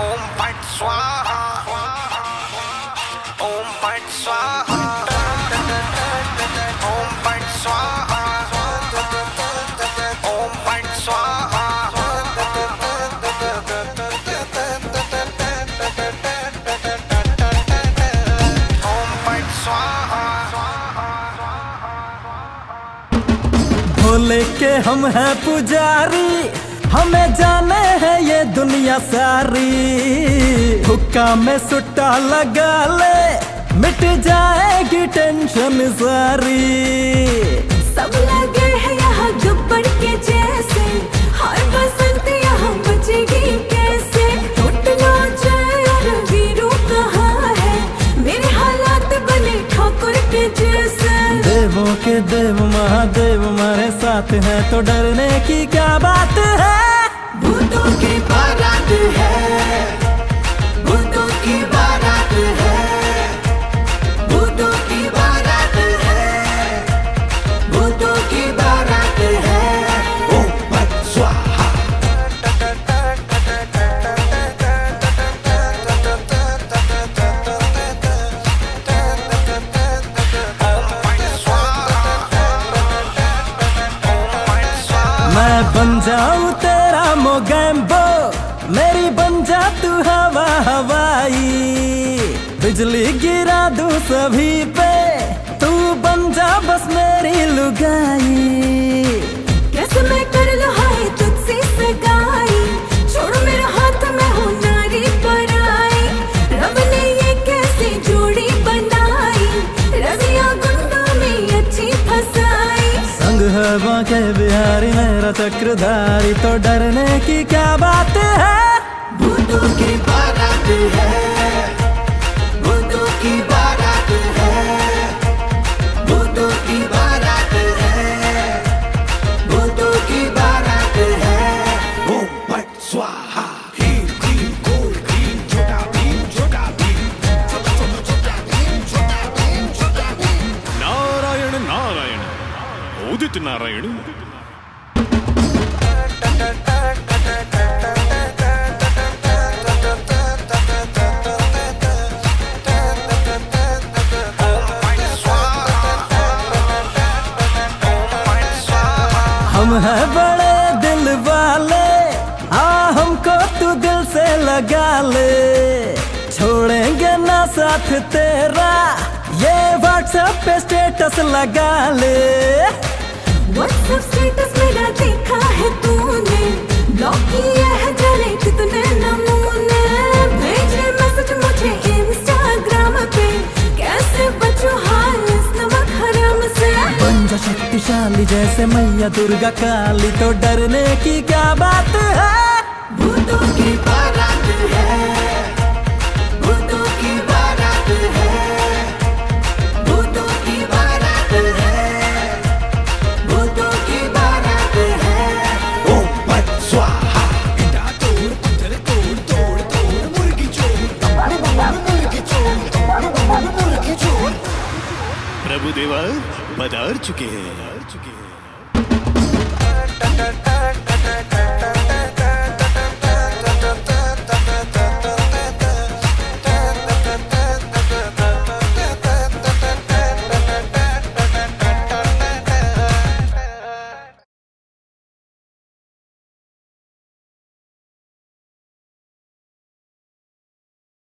ओम पट स्वाहा, ओम पट स्वाहा, ओम पट स्वाहा, ओम पट स्वाहा, ओम पट स्वाहा। भोले के हम हैं पुजारी, हमें जाने है ये दुनिया सारी। हुक्का में सुट्टा लगा ले, मिट जाएगी टेंशन सारी। सब लगे हैं यहाँ गब्बर के जैसे, हर बसंत यहाँ बचेगी कैसे। टूट ना जाए और वीरू कहाँ है, मेरे हालात बने ठाकुर के जैसे। देवों के देव महादेव हमारे साथ हैं, तो डरने की क्या बात है। भूतों की बारात है, भूतों की बारात है, भूतों की बारात है, भूतों की बारात है। ओम पट स्वाहा। मैं बन जाऊं तेरा मोगैम्बो, मेरी बन जा तू हवा हवाई। बिजली गिरा दूं सभी पे, तू बन जा बस मेरी लुगाई। कैसे मैं कर लूं हाय तुझसे सगाई, छोड़ मेरा हाथ में हो नारी पराई। रब ने ये कैसी जोड़ी बनाई, रजिया गुंडों में अच्छी फसाई। संग है बांके बिहारी मेरा चक्रधारी, तो डरने की क्या बात है। भूतों की बारात है, भूतों की बारात है, भूतों की बारात है, भूतों की बारात है। ओम पट स्वाहा। हीम क्लीम गोल क्लीम छोटा भीम, छोटा भीम, छोटा छोटा छोटा भीम, छोटा भीम, छोटा भीम। नारायण नारायण उदित नारायण। हम हैं बड़े दिल वाले, आ हमको तू दिल से लगा ले। छोड़ेंगे ना साथ तेरा, ये व्हाट्सएप पे स्टेटस लगा ले। व्हाट्सएप स्टेटस मेरा देखा है तूने, ब्लॉक किया है जाने कितने नमूने। भेज मैसेज मुझे इंस्टाग्राम पे, कैसे बचूं हाल इस नमक हराम से। बन जा शक्तिशाली जैसे मैया दुर्गा काली, तो डरने की क्या बात है। भूतों की बारात है, भूतों की बारात है, भूतों की बारात है, भूतों की बारात है। ओम पट स्वाहा। इटा तोड़ पत्थर तोड़ तोड़ तोड़ मुर्गी चोर, मुर्गी चोर, मुर्गी चोर। प्रभु देवा पधार चुके हैं।